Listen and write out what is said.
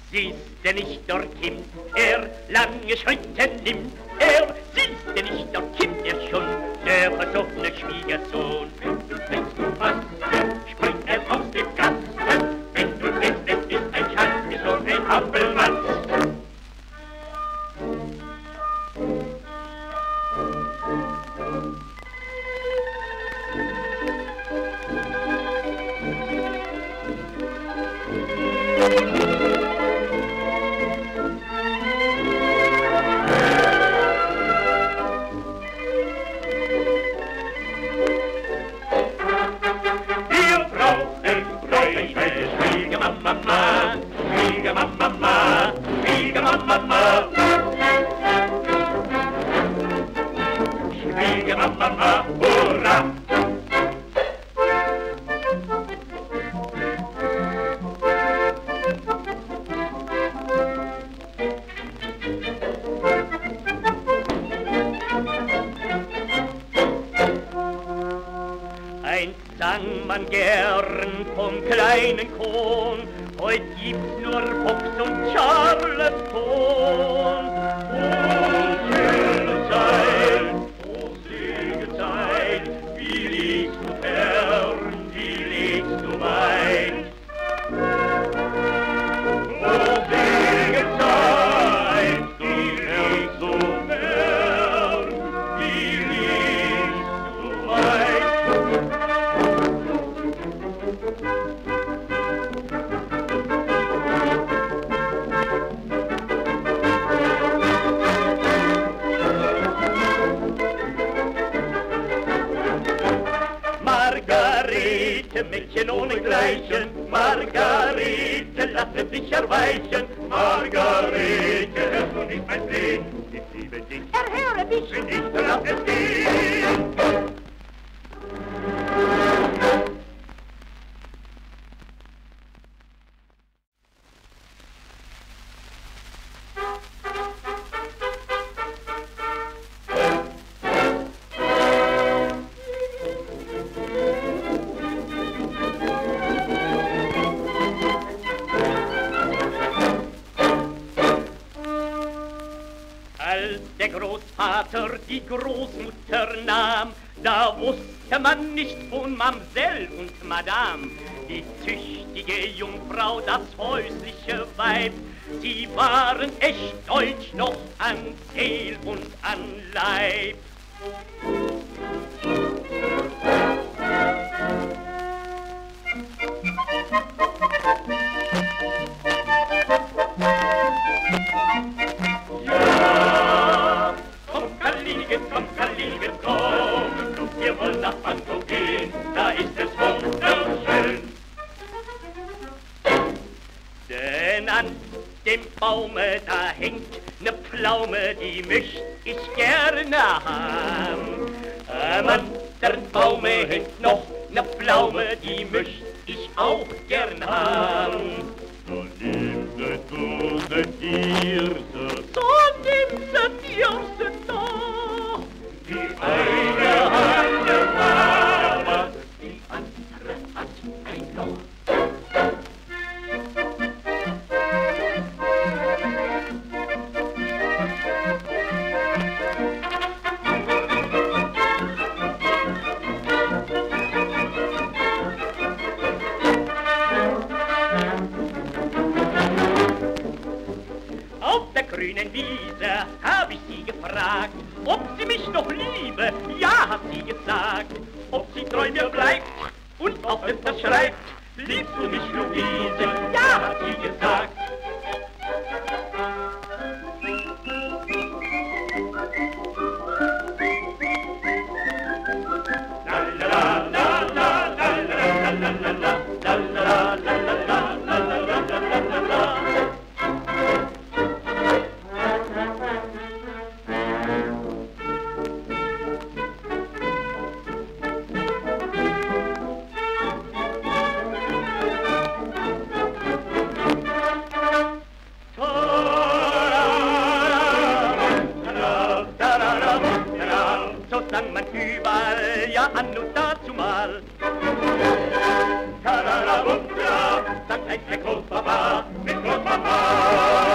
Siehst du nicht, dort kommt er, lange Schritte nimmt er. Siehst du nicht, dort kommt er schon, der versoffene Schwiegersohn. Wenn du denkst, du hast, springt er aus dem Kasten. Wenn du denkst, es ist ein Schatz, ist so ein Apfelmann. Schwiegermama, hurra! Einst sang man gern vom kleinen Kohn, heut gibt's nur Pops und Charleston. Oh, schöne Zeit, oh, selige Zeit, wie liegst du fern, wie liegst du weit? Oh, selige Zeit, wie liegst du fern, wie liegst du weit? Margarete, Mädchen ohnegleichen, Margarete, lasse dich erweichen. Margarete, hörst du nicht mein Flehen? Ich liebe dich, Erhöre dich, wenn nicht, lass es gehen. Als der Großvater die Großmutter nahm, da wusste man nicht von Mamsell und Madame. Die tüchtige Jungfrau, das häusliche Weib, sie waren echt deutsch noch an Seel und an Leib. Komm, wir wollen nach Anno gehen, da ist es wunderschön. Denn an dem Baume, da hängt ne Pflaume, die möcht ich gerne haben. Am anderen Baume hängt noch ne Pflaume, die möcht ich auch gern haben. So nimm sie du, die Dirse, so nimm sie Dirse doch. Die eine hat ne Farbe, die andere hat ein Loch. Auf der grünen Wiese hab ich sie gefragt, ob sie mich noch liebe, ja, hat sie gesagt. Ob sie treu mir bleibt und auf etwas schreibt, liebst du mich, Luise, ja, hat sie gesagt. Sang man überall, ja, Anno, dazumal. Tararabunja, sagt ein Großpapa mit Großpapa. ha, ha.